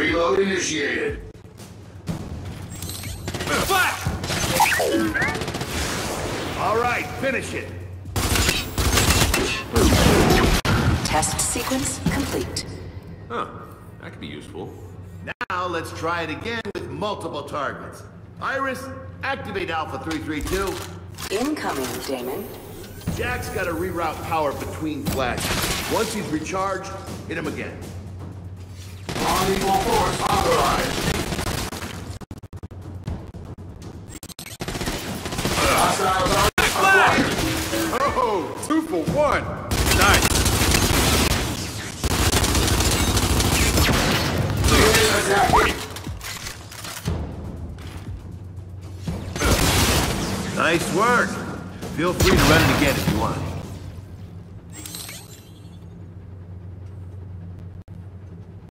Reload initiated. Flash! All right, finish it. Test sequence complete. Huh, that could be useful. Now let's try it again with multiple targets. Iris, activate Alpha 332. Incoming, Damon. Jack's got to reroute power between flashes. Once he's recharged, hit him again. Unequal force authorized. Hostiles are acquired. Oh, 2 for 1. Nice. Unit attacking. Nice work. Feel free to run it again if you want.